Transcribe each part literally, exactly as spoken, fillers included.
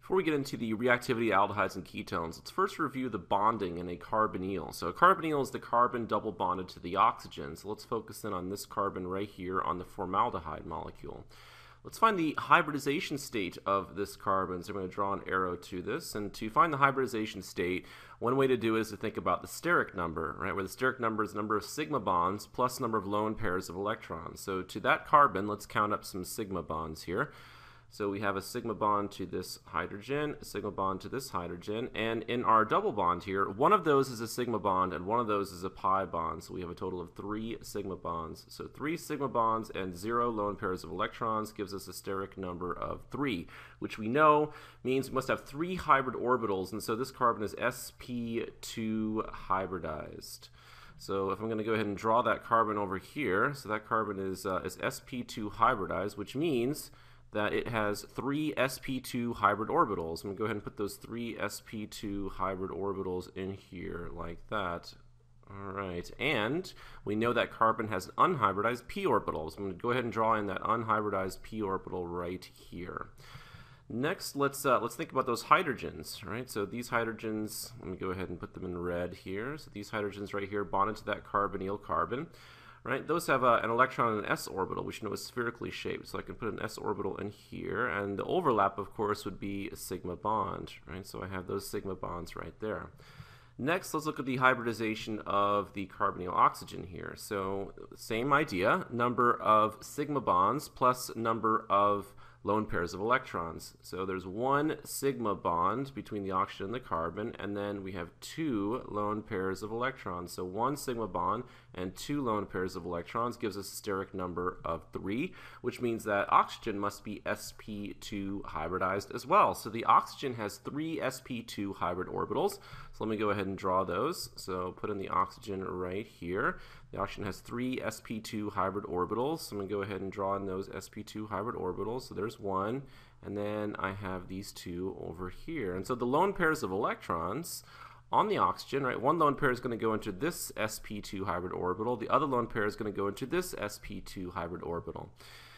Before we get into the reactivity of aldehydes and ketones, let's first review the bonding in a carbonyl. So a carbonyl is the carbon double bonded to the oxygen. So let's focus in on this carbon right here on the formaldehyde molecule. Let's find the hybridization state of this carbon. So I'm going to draw an arrow to this. And to find the hybridization state, one way to do it is to think about the steric number, right? Where the steric number is the number of sigma bonds plus number of lone pairs of electrons. So to that carbon, let's count up some sigma bonds here. So we have a sigma bond to this hydrogen, a sigma bond to this hydrogen, and in our double bond here, one of those is a sigma bond and one of those is a pi bond. So we have a total of three sigma bonds. So three sigma bonds and zero lone pairs of electrons gives us a steric number of three, which we know means we must have three hybrid orbitals, and so this carbon is s p two hybridized. So if I'm going to go ahead and draw that carbon over here, so that carbon is, uh, is s p two hybridized, which means that it has three s p two hybrid orbitals. I'm going to go ahead and put those three s p two hybrid orbitals in here like that. All right, and we know that carbon has an unhybridized p orbital. So I'm going to go ahead and draw in that unhybridized p orbital right here. Next, let's uh, let's think about those hydrogens, right? So these hydrogens, let me go ahead and put them in red here. So these hydrogens right here bonded to that carbonyl carbon. Right, those have uh, an electron and an s orbital, which you know is spherically shaped. So I can put an s orbital in here, and the overlap, of course, would be a sigma bond. Right, so I have those sigma bonds right there. Next, let's look at the hybridization of the carbonyl oxygen here. So same idea, number of sigma bonds plus number of lone pairs of electrons. So there's one sigma bond between the oxygen and the carbon, and then we have two lone pairs of electrons. So one sigma bond and two lone pairs of electrons gives us a steric number of three, which means that oxygen must be s p two hybridized as well. So the oxygen has three s p two hybrid orbitals. So let me go ahead and draw those. So put in the oxygen right here. The oxygen has three s p two hybrid orbitals. So I'm going to go ahead and draw in those s p two hybrid orbitals. So there's one, and then I have these two over here. And so the lone pairs of electrons on the oxygen, right, one lone pair is going to go into this s p two hybrid orbital. The other lone pair is going to go into this s p two hybrid orbital.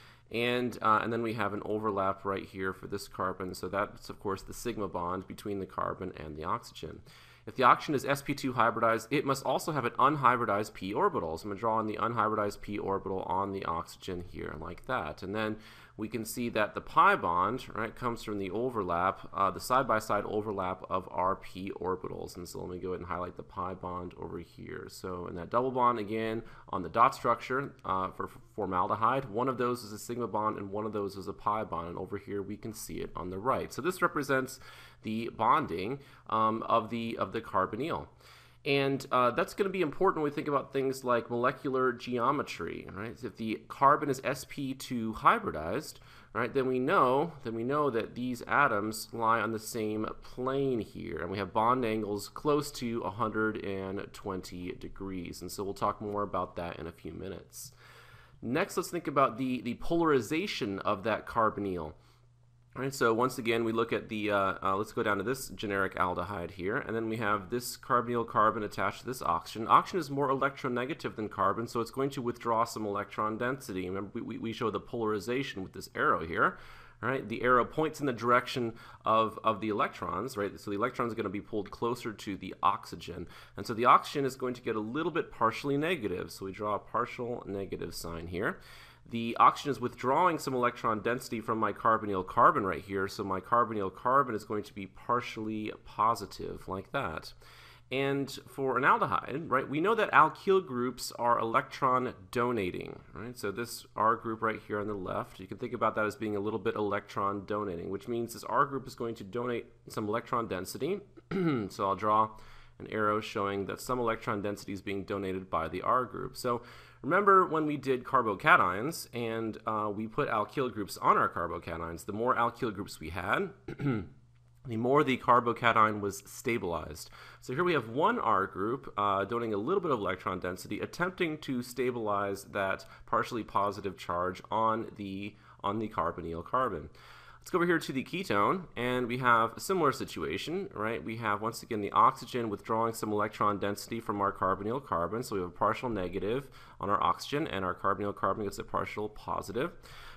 And, uh, and then we have an overlap right here for this carbon. So that's, of course, the sigma bond between the carbon and the oxygen. If the oxygen is s p two hybridized, it must also have an unhybridized p orbital. So I'm going to draw in the unhybridized p orbital on the oxygen here like that. And then we can see that the pi bond, right, comes from the overlap, uh, the side-by-side overlap of our p orbitals. And so let me go ahead and highlight the pi bond over here. So in that double bond, again, on the dot structure uh, for formaldehyde, one of those is a sigma bond and one of those is a pi bond. And over here we can see it on the right. So this represents the bonding um, of the of the carbonyl. And uh, that's going to be important when we think about things like molecular geometry, right? If the carbon is s p two hybridized, right, then we know then we know that these atoms lie on the same plane here, and we have bond angles close to one hundred twenty degrees. And so we'll talk more about that in a few minutes. Next, let's think about the the polarization of that carbonyl. All right, so once again, we look at the, uh, uh, let's go down to this generic aldehyde here, and then we have this carbonyl carbon attached to this oxygen. Oxygen is more electronegative than carbon, so it's going to withdraw some electron density. Remember, we, we show the polarization with this arrow here. All right, the arrow points in the direction of, of the electrons, right? So the electrons are going to be pulled closer to the oxygen. And so the oxygen is going to get a little bit partially negative. So we draw a partial negative sign here. The oxygen is withdrawing some electron density from my carbonyl carbon right here, so my carbonyl carbon is going to be partially positive like that. And for an aldehyde, right, we know that alkyl groups are electron donating, right? So this R group right here on the left, you can think about that as being a little bit electron donating, which means this R group is going to donate some electron density. So I'll draw an arrow showing that some electron density is being donated by the R group. So remember when we did carbocations and uh, we put alkyl groups on our carbocations, the more alkyl groups we had, the more the carbocation was stabilized. So here we have one R group uh, donating a little bit of electron density, attempting to stabilize that partially positive charge on the, on the carbonyl carbon. Let's go over here to the ketone, and we have a similar situation, right? We have, once again, the oxygen withdrawing some electron density from our carbonyl carbon, so we have a partial negative on our oxygen, and our carbonyl carbon gets a partial positive.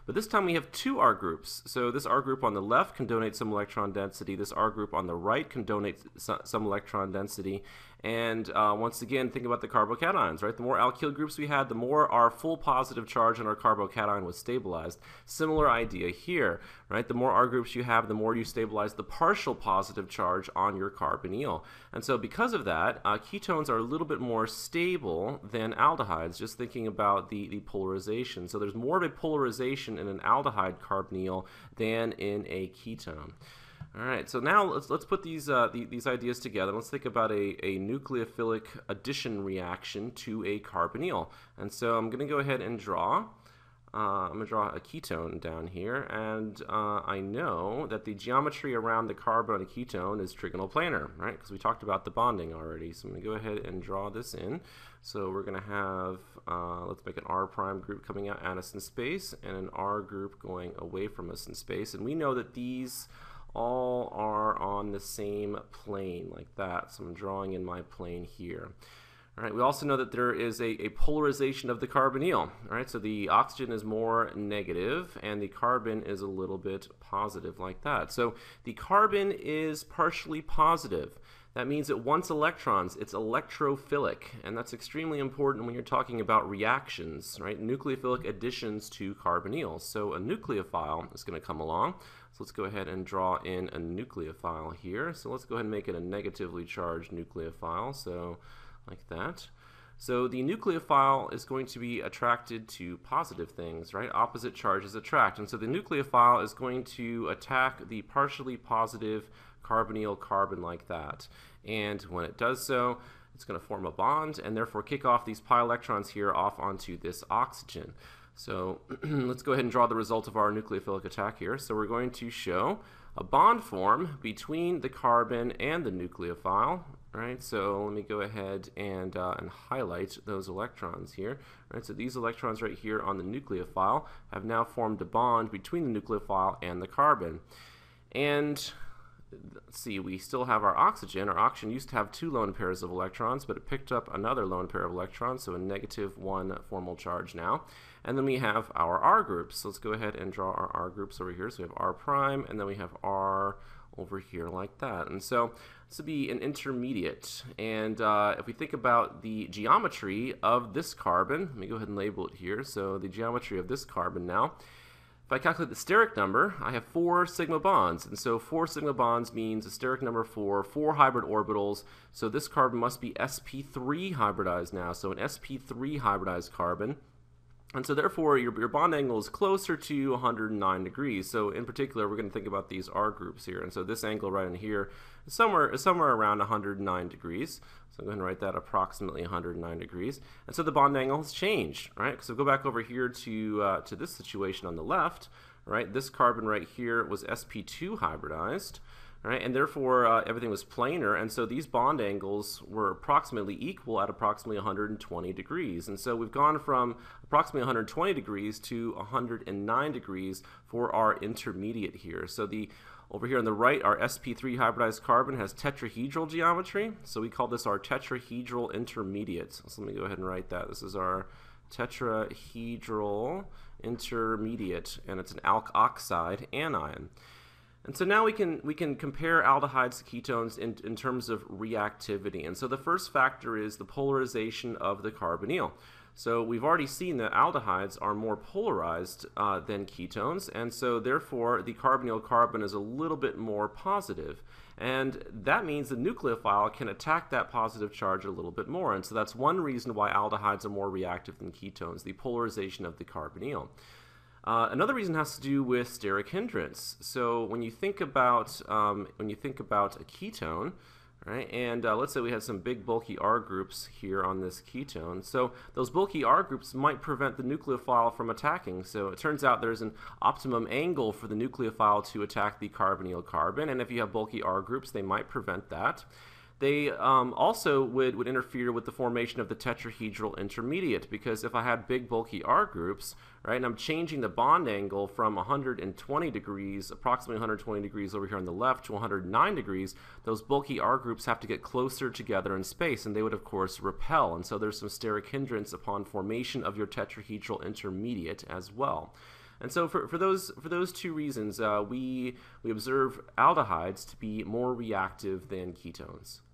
But this time we have two R groups. So this R group on the left can donate some electron density. This R group on the right can donate some electron density. And uh, once again, think about the carbocations, right? The more alkyl groups we had, the more our full positive charge on our carbocation was stabilized. Similar idea here, right? The more R groups you have, the more you stabilize the partial positive charge on your carbonyl. And so because of that, uh, ketones are a little bit more stable than aldehydes, just thinking about the, the polarization. So there's more of a polarization in an aldehyde carbonyl than in a ketone. All right, so now let's let's put these uh, the, these ideas together. Let's think about a, a nucleophilic addition reaction to a carbonyl. And so I'm going to go ahead and draw. Uh, I'm going to draw a ketone down here, and uh, I know that the geometry around the carbon on a ketone is trigonal planar, right? Because we talked about the bonding already. So I'm going to go ahead and draw this in. So we're going to have, uh, let's make an R prime group coming out at us in space, and an R group going away from us in space. And we know that these all are on the same plane like that. So I'm drawing in my plane here. All right, we also know that there is a, a polarization of the carbonyl. All right, so the oxygen is more negative and the carbon is a little bit positive like that. So the carbon is partially positive. That means it wants electrons. It's electrophilic, and that's extremely important when you're talking about reactions, right? Nucleophilic additions to carbonyls. So a nucleophile is going to come along. So let's go ahead and draw in a nucleophile here. So let's go ahead and make it a negatively charged nucleophile. So like that. So the nucleophile is going to be attracted to positive things, right? Opposite charges attract. And so the nucleophile is going to attack the partially positive carbonyl carbon like that. And when it does so, it's going to form a bond and therefore kick off these pi electrons here off onto this oxygen. So let's go ahead and draw the result of our nucleophilic attack here. So we're going to show a bond form between the carbon and the nucleophile. Right, so let me go ahead and, uh, and highlight those electrons here. Right, so these electrons right here on the nucleophile have now formed a bond between the nucleophile and the carbon. And let's see, we still have our oxygen. Our oxygen used to have two lone pairs of electrons, but it picked up another lone pair of electrons, so a negative one formal charge now. And then we have our R groups. So let's go ahead and draw our R groups over here. So we have R prime, and then we have R over here like that. And so this would be an intermediate. And uh, if we think about the geometry of this carbon, let me go ahead and label it here. So the geometry of this carbon now, if I calculate the steric number, I have four sigma bonds. And so four sigma bonds means a steric number for four hybrid orbitals. So this carbon must be s p three hybridized now. So an s p three hybridized carbon. And so therefore, your, your bond angle is closer to one hundred nine degrees. So in particular, we're going to think about these R groups here. And so this angle right in here is somewhere, is somewhere around one hundred nine degrees. So I'm going to write that approximately one hundred nine degrees. And so the bond angle has changed, right? So go back over here to, uh, to this situation on the left, right? This carbon right here was s p two hybridized. Right, and therefore uh, everything was planar, and so these bond angles were approximately equal at approximately one hundred twenty degrees. And so we've gone from approximately one hundred twenty degrees to one hundred nine degrees for our intermediate here. So the over here on the right, our s p three hybridized carbon has tetrahedral geometry, so we call this our tetrahedral intermediate. So let me go ahead and write that. This is our tetrahedral intermediate, and it's an alk oxide anion. And so now we can we can compare aldehydes to ketones in, in terms of reactivity. And so the first factor is the polarization of the carbonyl. So we've already seen that aldehydes are more polarized uh, than ketones, and so therefore the carbonyl carbon is a little bit more positive. And that means the nucleophile can attack that positive charge a little bit more. And so that's one reason why aldehydes are more reactive than ketones, the polarization of the carbonyl. Uh, another reason has to do with steric hindrance. So when you think about um, when you think about a ketone, right, and uh, let's say we had some big bulky R groups here on this ketone, so those bulky R groups might prevent the nucleophile from attacking. So it turns out there's an optimum angle for the nucleophile to attack the carbonyl carbon, and if you have bulky R groups, they might prevent that. They um, also would, would interfere with the formation of the tetrahedral intermediate, because if I had big bulky R groups, right, and I'm changing the bond angle from one hundred twenty degrees, approximately one hundred twenty degrees over here on the left, to one hundred nine degrees, those bulky R groups have to get closer together in space, and they would of course repel. And so there's some steric hindrance upon formation of your tetrahedral intermediate as well. And so for, for those for those two reasons, uh, we we observe aldehydes to be more reactive than ketones.